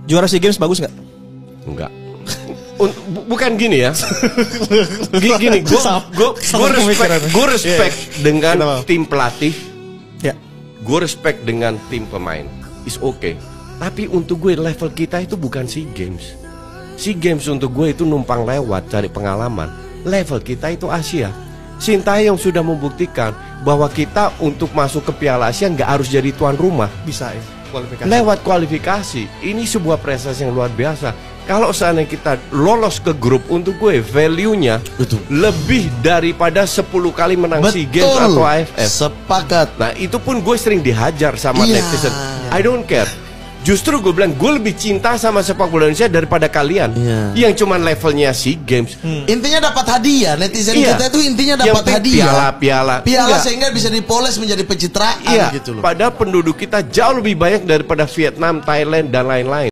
Juara SEA Games bagus nggak? Enggak. Bukan gini ya. Gini, gue respect dengan tim pelatih. Ya. Gue respect dengan tim pemain. Is okay. Tapi untuk gue level kita itu bukan SEA Games. SEA Games untuk gue itu numpang lewat cari pengalaman. Level kita itu Asia. Sintayong sudah membuktikan bahwa kita untuk masuk ke Piala Asia nggak harus jadi tuan rumah. Bisa ya. Kualifikasi. Lewat kualifikasi. Ini sebuah prestasi yang luar biasa. Kalau seandainya kita lolos ke grup, untuk gue value-nya lebih daripada 10 kali menang SEA Games atau AFF. Sepakat. Nah itu pun gue sering dihajar sama netizen. I don't care. Justru gue bilang gue lebih cinta sama sepak bola Indonesia daripada kalian yang cuman levelnya SEA Games. Intinya dapat hadiah. Netizen kita itu intinya dapat hadiah. Piala sehingga bisa dipoles menjadi pencitraan gitu loh. Padahal penduduk kita jauh lebih banyak daripada Vietnam, Thailand dan lain-lain.